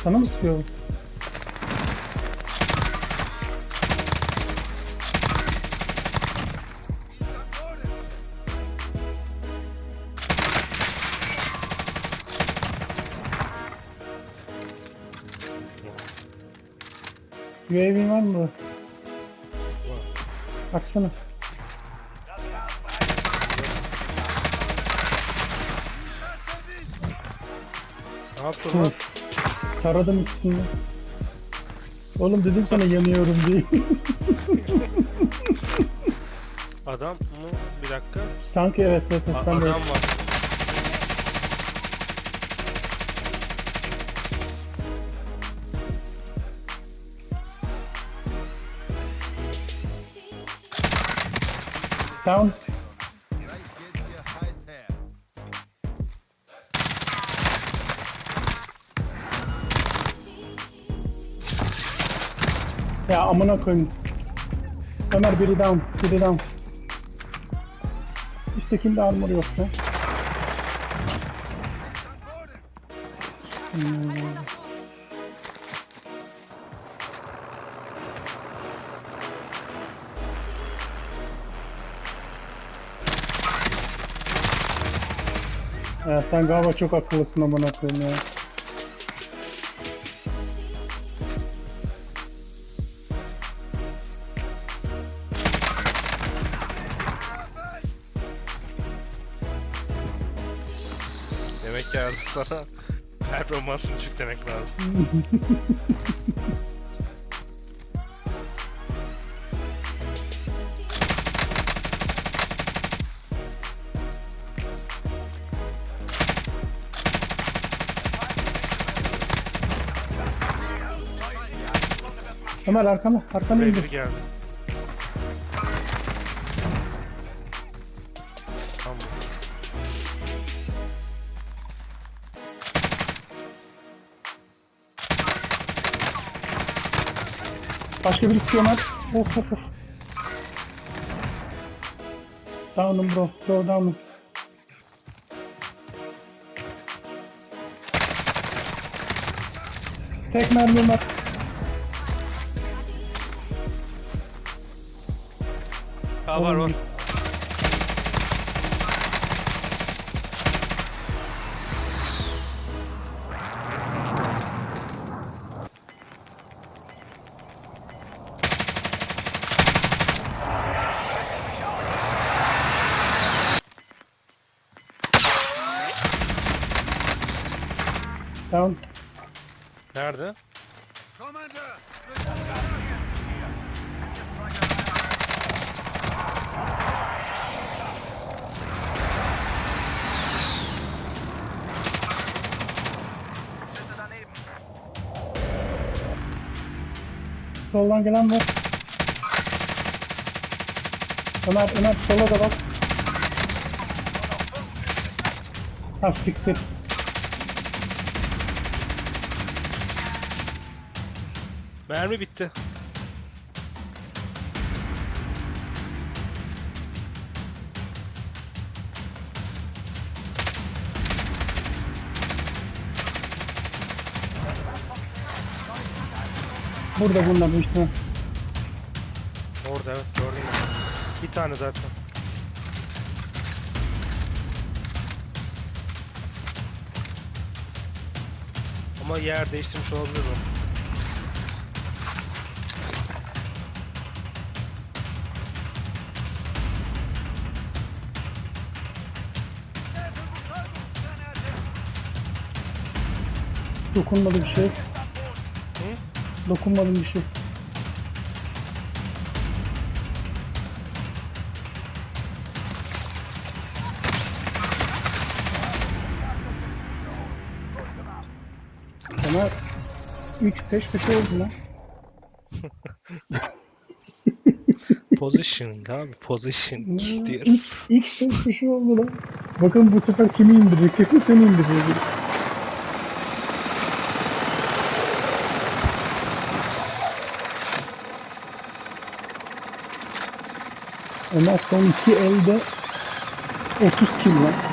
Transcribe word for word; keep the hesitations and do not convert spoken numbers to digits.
Sana mı sıkıyor? U A V var mı? Baksana. Ne yaptın lan? Taradım ikisini. Oğlum dedim sana yanıyorum diye. Adam mı? Bir dakika. Sanki evet evet. evet A ben adam de. var. Down. Ya amına koyayım. Ömer biri down, biri down. Üsttekinde armor yok ya. Hmm. Ya sen galiba çok akıllısın amına koyayım ya. Demek ki yardım sana performansını düşük demek lazım. Ömer arkana, arkana Buraya indir. biri geldi. Tamam. Başka birisi istiyor Ömer. Of of of. Down'um bro, bro down'um. Tek mermi Ömer. Ha var var. Down. Nerede? Soldan gelen var. Ömer, Ömer sola da bak. Ha siktir. Mermi bitti. Burada bunlar bu işte. Orada evet gördüm ben. Bir tane zaten. Ama yer değiştirmiş olabilir o. Dokunmadı bir şey. Hı? Dokunmadım bir şey. Ömer üç peş peşe oldu lan. Positioning abi, positioning İlk, diyoruz. ilk peş peşe oldu lan. Bakın bu sefer kimi indirecek? Kesin seni indirecek. Ömer son iki elde otuz kill lan.